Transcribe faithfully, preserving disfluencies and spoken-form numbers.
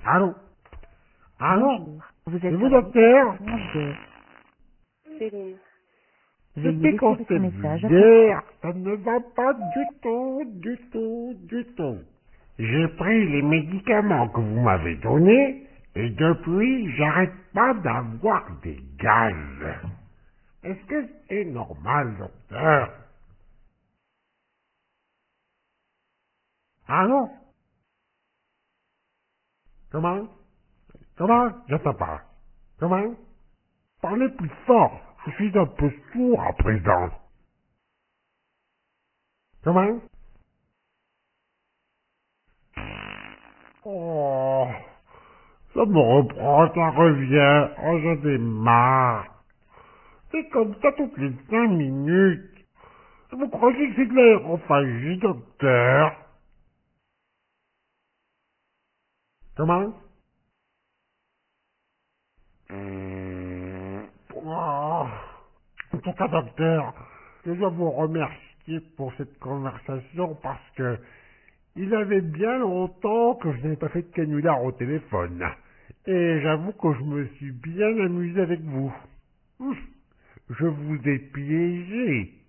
Allô? Allô? Bonjour. Vous êtes C'est vous, sur la docteur? ligne de... Céline. Je Veuillez sais laisser qu'on votre s'est message vu après. hier. Ça ne va pas du tout, du tout, du tout. J'ai pris les médicaments que vous m'avez donnés et depuis, j'arrête pas d'avoir des gaz. Est-ce que c'est normal, docteur? Allô? Comment? Comment? J'entends pas. Comment? Parlez plus fort. Je suis un peu sourd à présent. Comment? Oh, ça me reprend, ça revient. Oh, j'en ai marre. C'est comme ça toutes les cinq minutes. Vous croyez que c'est de l'aérophagie, docteur? Comment? Hum, oh. En tout cas, docteur, je dois vous remercier pour cette conversation parce que il avait bien longtemps que je n'avais pas fait de canular au téléphone. Et j'avoue que je me suis bien amusé avec vous. Ouf, je vous ai piégé.